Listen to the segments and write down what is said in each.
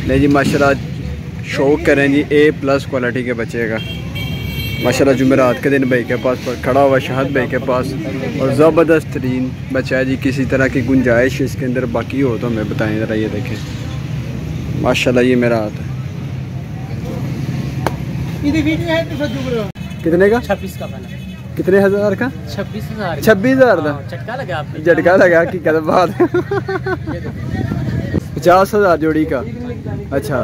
नहीं जी माशाल्लाह शौक करें जी A+ क्वालिटी के बच्चे का माशाल्लाह जुमेरात के दिन भाई के पास खड़ा हुआ शहद भाई के पास और ज़बरदस्त तरीन बच्चा है जी। किसी तरह की गुंजाइश इसके अंदर बाकी हो तो हमें बताएं ज़रा। ये देखें माशाल्लाह ये मेरा हाथ है। कितने का? 26 का बना। कितने हज़ार का? 26,000। 26,000 का झटका लगा आपने? झटका लगा कि कद बात 50,000 जोड़ी का। अच्छा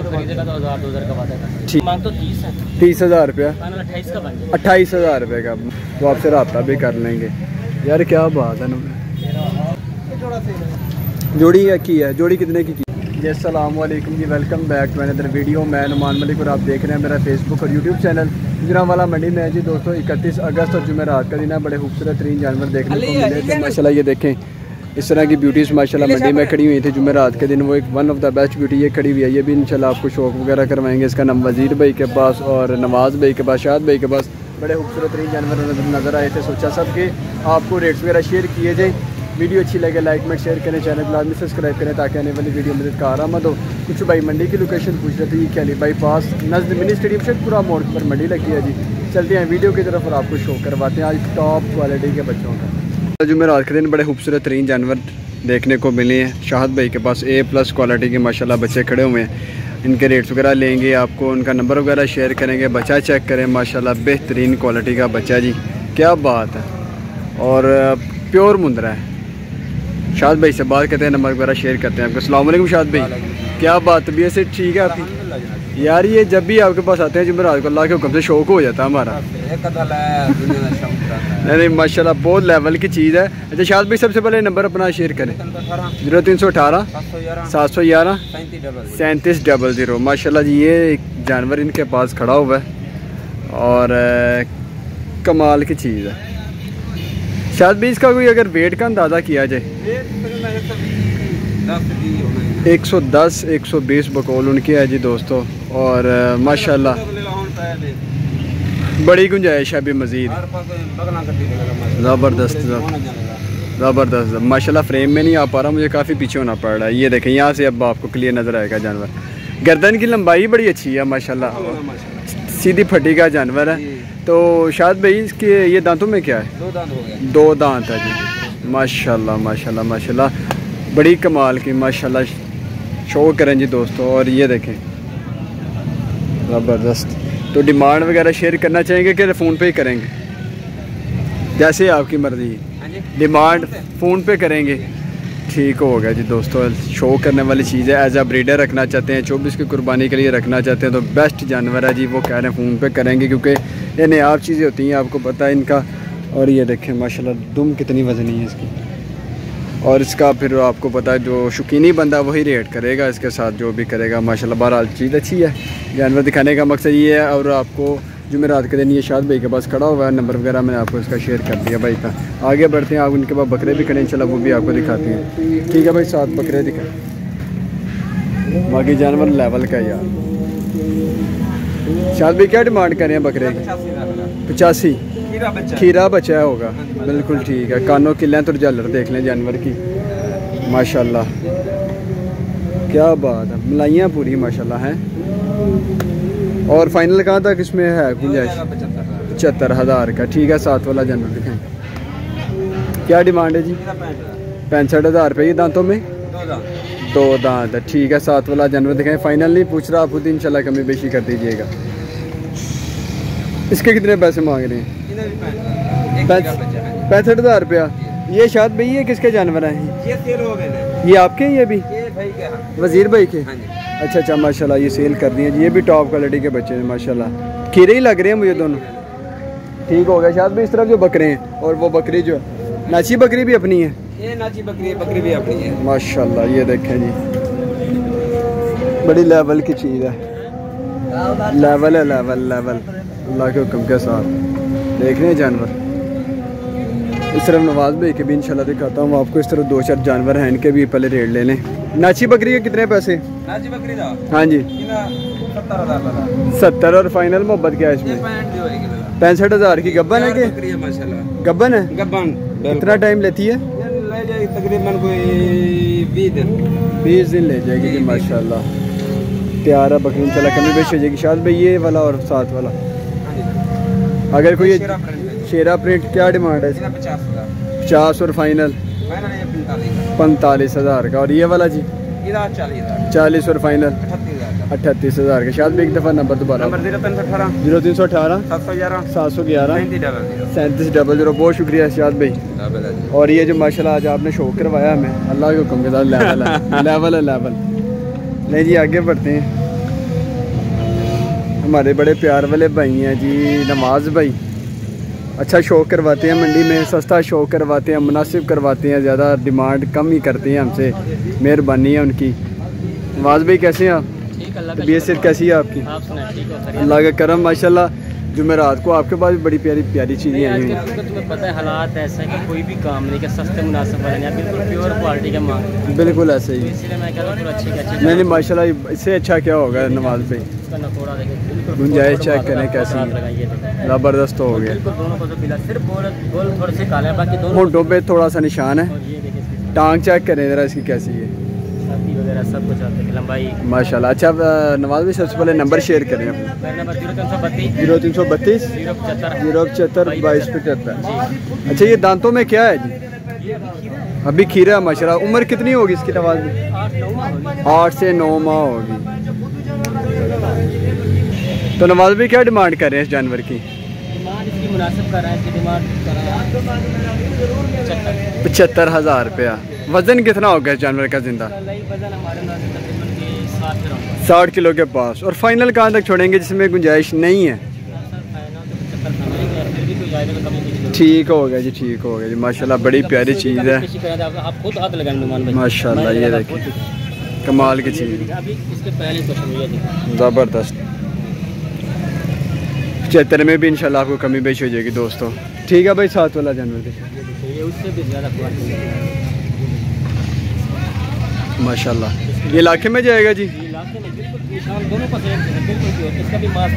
ठीक, 30,000 रुपया। 28,000 रुपये का तो आपसे रब्ता भी कर लेंगे यार। क्या बात है ना। जोड़ी की है? जोड़ी कितने की? जी अस्सलाम वालेकुम जी, welcome back to another video. मैं नुमान मलिक और आप देख रहे हैं मेरा फेसबुक और यूट्यूब चैनल। गुजरांवाला मंडी में है जी दोस्तों 31 अगस्त और जुमेरात का दिन है। बड़े खूबसूरत तरीन जानवर देखने को मिले थे माशाल्लाह। ये देखें इस तरह की ब्यूटीज़ माशाल्लाह मंडी में खड़ी हुई थी जुमेरात के दिन। वो एक one of the best beauty ये खड़ी हुई है। ये भी इंशाल्लाह आपको शौक वगैरह करवाएंगे। इसका नाम वजीर भाई के पास और नवाज़ भाई के पास, शाद भाई के पास बड़े खूबसूरत तरीन जानवर नज़र आए थे। सोचा सब के आपको रेट्स वगैरह शेयर किए जाए। वीडियो अच्छी लगे लाइक में शेयर करें, चैनल को लाजमी सब्सक्राइब करें ताकि आने वाली वीडियो मदद का आरामद हो। कुछ भाई मंडी की लोकेशन पूछ रहे थे। ये कैली बाईपास नज़द मिनी स्टेडियम शेखपुरा मोड़ पर मंडी लगती है जी। चलते हैं वीडियो की तरफ और आपको शो करवाते हैं आज टॉप क्वालिटी के बच्चों का। जुमेरात के दिन बड़े खूबसूरत तरीन जानवर देखने को मिले हैं। शाहद भाई के पास A+ क्वालिटी के माशाल्लाह बच्चे खड़े हुए हैं। इनके रेट्स वगैरह लेंगे, आपको उनका नंबर वगैरह शेयर करेंगे। बच्चा चेक करें माशाल्लाह बेहतरीन क्वालिटी का बच्चा जी, क्या बात है। और प्योर मुंदरा है। शाहद भाई से बात करते हैं, नंबर वगैरह शेयर करते हैं आपको। अस्सलाम वालेकुम शाहद भाई, क्या बात तबीयत से ठीक है आपकी? यार ये जब भी आपके पास आते हैं जुमेरात को अल्लाह के हुक्म से शौक हो जाता है हमारा। नहीं माशाल्लाह बहुत लेवल की चीज़ है। अच्छा शाहद भाई सबसे पहले नंबर अपना शेयर करें। 0318 711 3700 माशाल्लाह जी। ये एक जानवर इनके पास खड़ा हुआ है और कमाल की चीज़ है। शायद भी इसका कोई अगर वेट का अंदाज़ा किया जाए 110 120 बकौल उनकी है जी दोस्तों। और माशाल्लाह बड़ी गुंजाइश है अभी मज़ीद। ज़बरदस्त ज़बरदस्त माशाल्लाह। फ्रेम में नहीं आ पा रहा, मुझे काफ़ी पीछे होना पड़ रहा है। ये देखें यहाँ से अब आपको क्लियर नज़र आएगा जानवर। गर्दन की लंबाई बड़ी अच्छी है माशाल्लाह, सीधी फटी का जानवर है। तो शायद भाई इसके ये दांतों में क्या है? 2 दांत हो गए। 2 दांत है जी माशाल्लाह माशाल्लाह माशाल्लाह। बड़ी कमाल की माशाल्लाह शो करें जी दोस्तों। और ये देखें ज़बरदस्त। तो डिमांड वगैरह शेयर करना चाहेंगे कि फ़ोन पे ही करेंगे? जैसे आपकी मर्ज़ी। डिमांड फ़ोन पे करेंगे, ठीक हो गया जी दोस्तों। शो करने वाली चीज़ है। एज आ ब्रीडर रखना चाहते हैं, 24 की कुर्बानी के लिए रखना चाहते हैं तो बेस्ट जानवर है जी। वो कह रहे हैं फ़ोन पे करेंगे क्योंकि ये नायाब चीज़ें होती हैं, आपको पता है इनका। और ये देखें माशाल्लाह दुम कितनी वज़नी है इसकी। और इसका फिर आपको पता है जो शौकीनी बंदा वही रेट करेगा इसके साथ जो भी करेगा माशाल्लाह। बहरहाल चीज़ अच्छी है। जानवर दिखाने का मकसद ये है। और आपको जुमेरात के दिन ये शाद भाई के पास खड़ा हुआ है। नंबर वगैरह मैंने आपको इसका शेयर कर दिया भाई का। आगे बढ़ते हैं, आप उनके पास बकरे भी खड़े इंशाल्लाह वो भी आपको दिखाते हैं। ठीक है भाई, 7 बकरे दिखा। बाकी जानवर लेवल का यार। शाद भाई क्या डिमांड कर रहे हैं बकरे की? 85 खीरा बचा होगा। बिल्कुल ठीक है। कानों की लेंथ और झालर देख लें जानवर की माशाल्लाह, क्या बात है। मलाइयाँ पूरी माशाल्लाह हैं। और फाइनल कहाँ तक इसमें है गुंजाइश? 75,000 का। ठीक है, 7 वाला जानवर दिखाएं। क्या डिमांड है जी? 65,000 रुपये। ये दांतों में 2 दांत है। ठीक है, 7 वाला जानवर दिखाएं। फाइनल नहीं पूछ रहा, आप खुद इंशाल्लाह कमी बेशी कर दीजिएगा। इसके कितने पैसे मांग रहे हैं? 65,000 रुपया। ये शायद भाई ये किसके जानवर हैं? ये सेल हो गए। ये आपके? ये भी वजीर भाई के? अच्छा अच्छा माशाल्लाह ये सेल कर दिए जी। ये भी टॉप क्वालिटी के बच्चे हैं माशाल्लाह। खीरे ही लग रहे हैं मुझे दोनों। ठीक हो गया शायद भाई। इस तरफ जो बकरे हैं और वो बकरी जो नाची बकरी भी अपनी है? ये नाची बकरी भी अपनी है माशाल्लाह। ये देखें जी बड़ी लेवल की चीज़ है। लेवल है लेवल अल्लाह के हुक्म के साथ देख रहे हैं जानवर। इस तरफ नवाज भाई के भी इंशाल्लाह दिखाता हूँ आपको। इस तरफ 2-4 जानवर हैं, इनके भी पहले रेट ले लें। नाची बकरी के कितने पैसे? नाची बकरी का हाँ जी 70। और फाइनल मोहब्बत क्या है इसमें? 65,000 की। गब्बन है कि गब्बन है? गब्बन। कितना टाइम लेती है? तकरीबन कोई 20 दिन ले जाएगी जी माशाल्लाह। तैयार है बकरी इंशाल्लाह कमी बेच हो जाएगी। शायद भाई ये वाला और साथ वाला अगर कोई शेरा प्रिंट क्या डिमांड है इसका? 50 और फाइनल 45,000 का। और ये वाला जी 40 और फाइनल 38,000 का। शायद भी एक दफ़ा नंबर दोबारा 0318 711 3700। बहुत शुक्रिया शायद भाई। और ये जो माशाल्लाह आज आपने शो करवाया हमें, अल्लाह के हुक्म के साथ लेवल है लेवल है लेवल। नहीं जी आगे बढ़ते हैं। हमारे बड़े प्यार वाले भाई हैं जी नवाज़ भाई, अच्छा शो करवाते हैं मंडी में, सस्ता शो करवाते हैं, मुनासिब करवाते हैं, ज़्यादा डिमांड कम ही करते हैं हमसे, मेहरबानी है उनकी। नवाज़ भाई कैसे हैं आप? तबीयत से कैसी है आपकी? अल्लाह का करम माशाल्लाह। जुमेरात को आपके पास भी बड़ी प्यारी प्यारी चीज़ें आई हैं। तुम्हें पता है हालात ऐसा है कि कोई भी काम नहीं कि सस्ते मुनासिब वाले नहीं, बिल्कुल प्योर क्वालिटी का माल, बिल्कुल ऐसे ही। इसलिए मैं कह रहा हूँ अच्छे नहीं माशाल्लाह, इससे अच्छा क्या होगा नवाज भाई? गुंजाइश चेक करें कैसी ज़बरदस्त हो गया। दोनों को सिर्फ गोल थोड़े से काले हैं, बाकी दोनों होंठों पे थोड़ा सा निशान है। टांग चेक करें ज़रा इसकी कैसी है वगैरह सब कुछ आते हैं लंबाई माशाल्लाह। अच्छा नवाज भाई सबसे पहले नंबर शेयर करें अपना। नंबर 0332 075 2275। अच्छा ये दांतों में क्या है जी? अभी खीरा माशाल्लाह। उम्र कितनी होगी इसकी नवाज भाई? 8 से 9 माह होगी। तो नवाज भाई क्या डिमांड कर रहे हैं इस जानवर की? मुनासिब कर रहे हैं, 75,000 रुपया। वजन कितना होगा इस जानवर का जिंदा? 60 किलो के पास। और फाइनल कहाँ तक छोड़ेंगे जिसमें गुंजाइश नहीं है? ठीक हो गया जी, ठीक हो गया जी माशाल्लाह। बड़ी प्यारी चीज़ है माशाल्लाह। ये देखिए कमाल की चीज़, ज़बरदस्त। 75 में भी इंशाल्लाह आपको कमी बेच हो जाएगी दोस्तों। ठीक है भाई, साथ वाला जानवर देखिए उससे भी ज़्यादा माशाल्लाह। ये इलाके में जाएगा जी? दोनों का इसका भी मास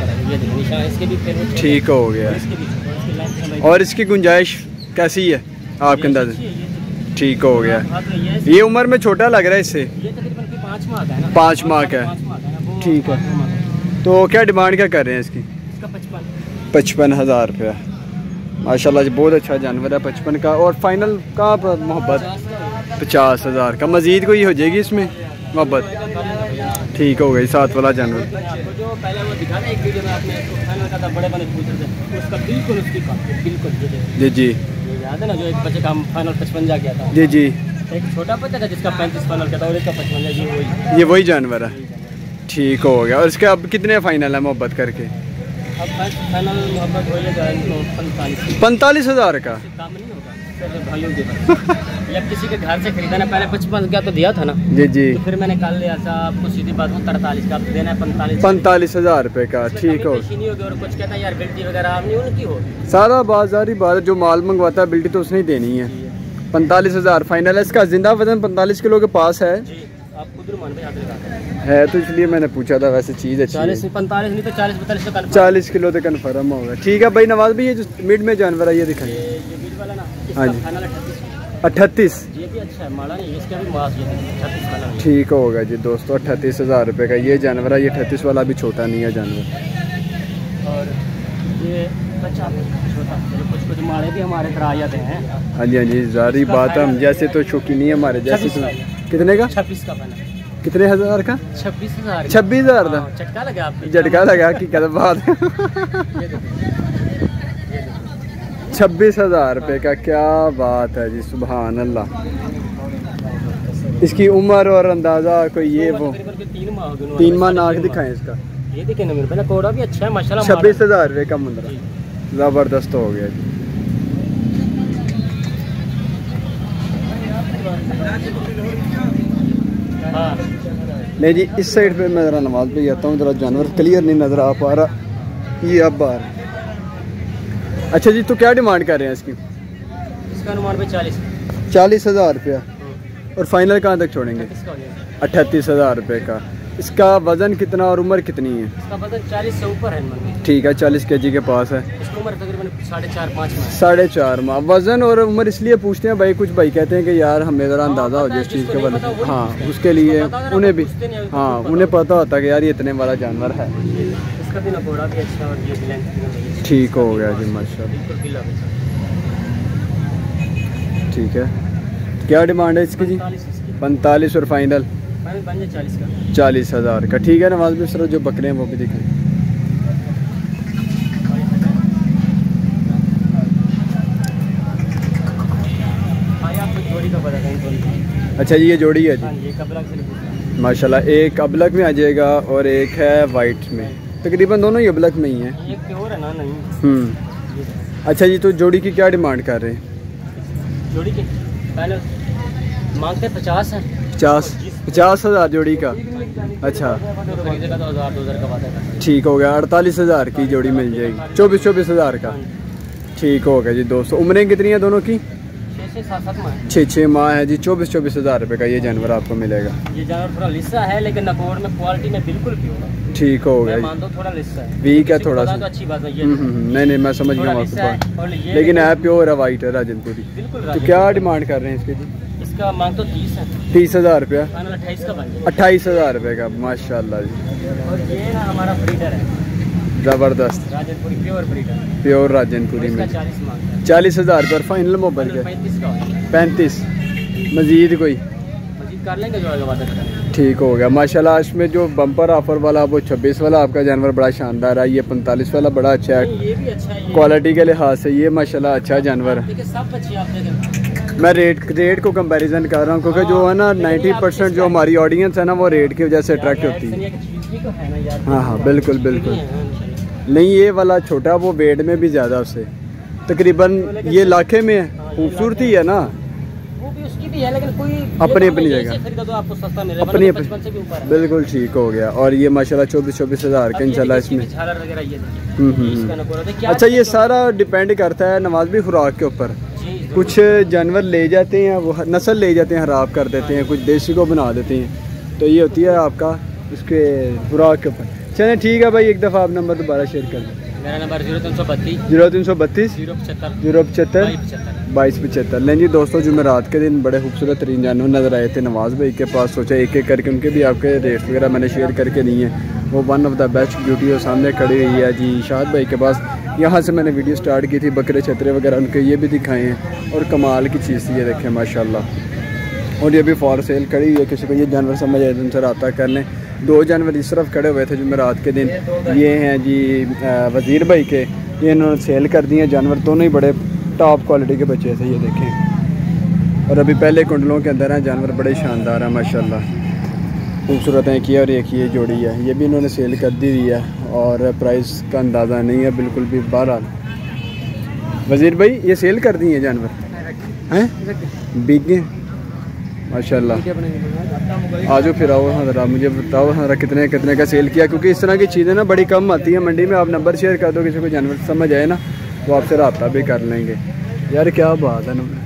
ठीक हो गया। और इसकी गुंजाइश कैसी है आपके अंदाज़े? ठीक हो गया। ये उम्र में छोटा लग रहा है इससे? 5 माह का है। ठीक है। तो क्या डिमांड क्या कर रहे हैं इसकी? 55,000 रुपया माशाल्लाह जी। बहुत अच्छा जानवर है 55 का। और फाइनल कहाँ पर मोहब्बत? 50,000 का। मज़ीद कोई हो जाएगी इसमें मोहब्बत? ठीक हो गई। साथ वाला जानवर जो पहले वो दिखा ना एक वीडियो में आपने फाइनल का था, बड़े बड़े पूछ रहे थे उसका बिल्कुल उसकी बिल्कुल जी जी याद है ना, जो एक बच्चे का फाइनल 55 किया था। जी जी। एक छोटा बच्चा था जिसका 35 फाइनल किया था और इसका 55 जी ये वही जानवर है। ठीक हो गया। और इसके अब कितने फाइनल है मोहब्बत करके? अब फाइनल मोहब्बत हो जाएगा 45,000 का। काम नहीं होगा भाइयों के पास या किसी के घर से खरीदा ना, पहले 55 का तो दिया था ना। जी जी। तो फिर मैंने कल लिया था, आपको सीधी बात 43 का देना है 45,000 रुपये का। ठीक हो। नहीं होगी और कुछ कहता है यार बिल्टी वगैरह आप नहीं उनकी हो, सारा बाजारी बात जो माल मंगवाता है बिल्टी तो उसने ही देनी है। 45,000 फाइनल है इसका। जिंदा वजन 45 किलो के पास है आप खुद मान है तो इसलिए मैंने पूछा था। वैसे चीज़ अच्छी 45 नहीं तो 40 40 किलो तो कन्फर्म होगा। ठीक है भाई नवाज भाई, ये जो मिड में जानवर है ये दिखाइए। हाँ जी 38। ये भी अच्छा है, माड़ा नहीं, इसका भी मास 38 ठीक होगा जी दोस्तों। 38,000 रुपये का ये जानवर है। ये 38 वाला भी छोटा नहीं है जानवर। और ये बच्चा छोटा, कुछ माड़े भी हमारे तरह आ जाते हैं। हाँ जी हाँ जी, जारी बात है। हम जैसे तो शौकीन नहीं है हमारे जैसे। कितने का? 26 का बना। कितने हज़ार का? 26,000। 26,000 का झटका लगा आपको? झटका लगा कि कद बात 26,000 रुपये का। क्या बात है जी, सुभान अल्लाह। इसकी उम्र और अंदाज़ा कोई ये वो 3 माह नाक दिखाएं इसका। ये देखें ना मेरे पे कोड़ा भी अच्छा है माशाल्लाह। 26,000 रुपये का मुंदरा ज़बरदस्त हो गया जी। हाँ नहीं जी, इस साइड पे मैं ज़रा नमाज पे जाता हूँ, ज़रा जानवर क्लियर नहीं नज़र आ पा रहा। ये अब बार अच्छा जी, तो क्या डिमांड कर रहे हैं इसकी? इसका अनुमान पे 40,000 रुपया। और फाइनल कहाँ तक छोड़ेंगे? 38,000 रुपये का। इसका वजन कितना और उम्र कितनी है? इसका वजन 40 से ऊपर है। ठीक है, 40 kg के पास है। इसकी उम्र तकरीबन 4.5-5 माह। 4.5 माह। वजन और उम्र इसलिए पूछते हैं भाई, कुछ भाई कहते हैं कि यार हमें ज़रा अंदाज़ा हो जाए इस चीज़ के बारे में। हाँ, उसके लिए उन्हें भी, हाँ उन्हें पता होता है कि यार ये इतने वाला जानवर है। इसका भी नकोड़ा भी अच्छा और ये लेंथ ठीक हो गया जी, माशाल्लाह। ठीक है, क्या डिमांड है इसकी जी? 45 और फाइनल 40,000 का। ठीक है नवाज भाई, सर जो बकरे हैं वो भी दिखाएं। अच्छा जी, ये जोड़ी है जी माशाल्लाह। एक अबलक में आ जाएगा और एक है वाइट में, तकरीबन दोनों ही अबलक में ही हैं। एक प्योर है ना, नहीं। अच्छा जी, तो जोड़ी की क्या डिमांड कर रहे हैं? जोड़ी की पहले मांगते 50 है। 50,000 जोड़ी का। अच्छा ठीक हो गया, 48,000 की जोड़ी मिल जाएगी। 24,000 का। ठीक हो गया जी दोस्तों। उम्रें कितनी है दोनों की? 6 माह है जी। 24,000 रुपये का ये जानवर आपको मिलेगा। ये जानवर थोड़ा लिस्सा है, लेकिन नकोर में क्वालिटी में बिल्कुल प्योर है। ठीक हो गया, मान दो थोड़ा लिस्सा है, वीक है थोड़ा सा, तो अच्छी बात है ये। नहीं मैं समझ गया आपको, लेकिन है प्योर है, वाइट है, राजनपुरी। तो क्या डिमांड कर रहे हैं इसके जी? इसका मांग तो 30 है। 30,000 रुपया। 28 का बन जाएगा। 28,000 रुपये का, माशाल्लाह जी। और ये ना हमारा ब्रीडर है, ज़बरदस्त Rajanpuri pure breeder, pure Rajanpuri में। 40 मांग है। 40,000 रुपये फाइनल मोबाइल के? 35 का। 35 मजीद कोई मजीद कर लेंगे जो आगे। ठीक हो गया माशाल्लाह। इसमें जो बम्पर ऑफर वाला वो 26 वाला आपका जानवर बड़ा शानदार है। ये 45 वाला बड़ा अच्छा है, ये भी अच्छा है क्वालिटी के लिहाज से ये माशाल्लाह अच्छा जानवर है। सब अच्छी आप देखें। मैं रेट को कंपैरिजन कर रहा हूँ, क्योंकि जो है ना 90% जो हमारी ऑडियंस है ना वो रेट की वजह से अट्रैक्ट होती है। हाँ बिल्कुल बिल्कुल। नहीं, ये वाला छोटा वो वेट में भी ज़्यादा उससे, तकरीबन ये लाखे में है। खूबसूरती है ना, उसकी भी है, लेकिन कोई अपनी जगह तो आपको सस्ता मिलेगा, अपनी 55 से भी ऊपर है। बिल्कुल ठीक हो गया। और ये माशाल्लाह 24,000 का इंशाल्लाह इसमें। अच्छा, ये सारा डिपेंड करता है नवाज भी खुराक के ऊपर। कुछ जानवर ले जाते हैं, वो नस्ल ले जाते हैं, खराब कर देते हैं, कुछ देसी को बना देते हैं, तो ये होती है आपका उसके खुराक के ऊपर। चलें ठीक है भाई, एक दफ़ा आप नंबर दोबारा शेयर कर दें। मेरा नंबर 0332 075 2275। लें जी दोस्तों, जुमेरात के दिन बड़े खूबसूरत तरीन जानवर नज़र आए थे नवाज भाई के पास। सोचा एक एक करके उनके भी आपके रेट वगैरह मैंने शेयर करके दिए हैं। वो one of the best beauty और सामने खड़ी हुई है जी शाद भाई के पास। यहाँ से मैंने वीडियो स्टार्ट की थी, बकरे छतरे वगैरह उनके ये भी दिखाए हैं, और कमाल की चीज़ ये देखें माशाल्लाह। और ये भी फॉर सेल खड़ी हुई है, किसी को ये जानवर समझ आए तो उनसे रब्ता कर लें। 2 जानवर इस तरफ खड़े हुए थे जुमेरात के दिन, ये हैं जी वज़ीर भाई के, ये इन्होंने सेल कर दिए जानवर। दोनों ही बड़े टॉप क्वालिटी के बच्चे थे, ये देखें। और अभी पहले कुंडलों के अंदर हैं जानवर, बड़े शानदार हैं माशाल्लाह, खूबसूरत हैं। किया और एक ये जोड़ी है, ये भी इन्होंने सेल कर दी हुई है, और प्राइस का अंदाज़ा नहीं है बिल्कुल भी। बहरहाल वज़ीर भाई ये सेल कर दिए जानवर हैं, बिक गए माशाल्लाह। आजो फिर आओ ज़रा, मुझे बताओ ज़रा कितने का सेल किया, क्योंकि इस तरह की चीज़ें ना बड़ी कम आती हैं मंडी में। आप नंबर शेयर कर दो, किसी को जानवर समझ आए ना तो आपसे रब्ता भी कर लेंगे। यार क्या बात है ना।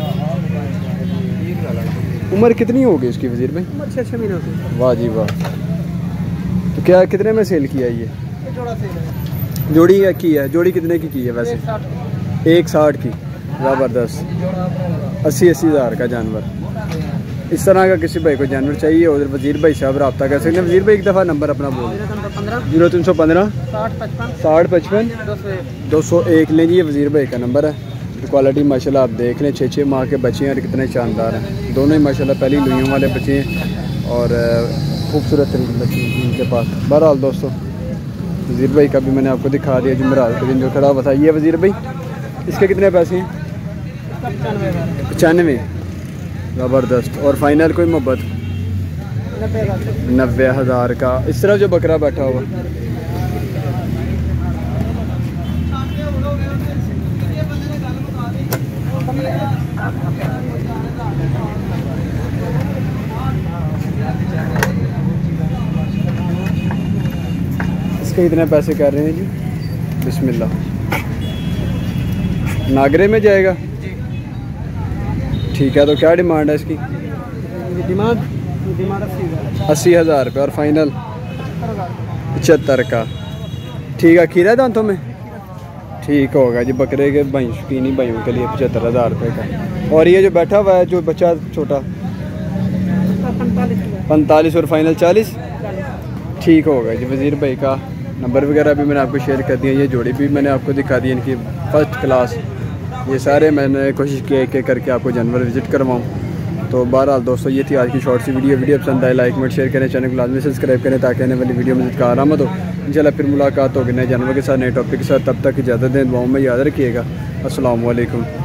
उम्र कितनी होगी इसकी वज़ीर भाई? 6 महीने होगी। वाह जी वाह। तो क्या कितने में सेल किया ये? जोड़ी की है, जोड़ी कितने की है वैसे? 160 की। ज़बरदस्त। 80,000 का जानवर। इस तरह का किसी भाई को जानवर चाहिए उधर वज़ीर भाई साहब रब्ता कर सकते हैं। वज़ीर भाई एक दफ़ा नंबर अपना बोल। 0315 60 55 201। लें जी, ये वज़ीर भाई का नंबर है। तो क्वालिटी माशाल्लाह आप देख लें, 6 माह के बच्चे हैं और कितने शानदार हैं। दोनों ही माशाल्लाह पहली लुइयों वाले बच्चे हैं और खूबसूरत तरीके बच्चे हैं इनके पास। बहरहाल दोस्तों, वज़ीर भाई का भी मैंने आपको दिखा दिया जुमेरात के दिन जो खड़ा हुआ था। ये वज़ीर भाई, इसके कितने पैसे हैं? 95। ज़बरदस्त। और फाइनल कोई मोहब्बत? 90,000 का। इस तरह जो बकरा बैठा हुआ इसके कितने पैसे कर रहे हैं जी? बिस्मिल्लाह। नागरे में जाएगा? ठीक है, तो क्या डिमांड है इसकी? डिमांड 80,000 रुपये और फाइनल 75 का। ठीक है, खीरा दांतों में ठीक होगा जी। बकरे के भाई शौकीनी भाइयों के लिए 75,000 रुपये का। और ये जो बैठा हुआ है जो बच्चा छोटा 45 और फाइनल 40 ठीक होगा जी। वज़ीर भाई का नंबर वगैरह भी मैंने आपको शेयर कर दिया। ये जोड़ी भी मैंने आपको दिखा दी इनकी फ़र्स्ट क्लास। ये सारे मैंने कोशिश की एक एक करके आपको जानवर विज़िट करवाऊँ। तो बहरहाल दोस्तों ये थी आज की शॉर्ट सी वीडियो पसंद आए लाइक कमेंट शेयर करें, चैनल को लाजमी सब्सक्राइब करें ताकि आने वाली वीडियो में जिसका आरामद हो। इंशाल्लाह फिर मुलाकात होगी नए जानवर के साथ, नए टॉपिक के साथ। तब तक इजाज़त दें, दुआओं में याद रखिएगा। अस्सलाम वालेकुम।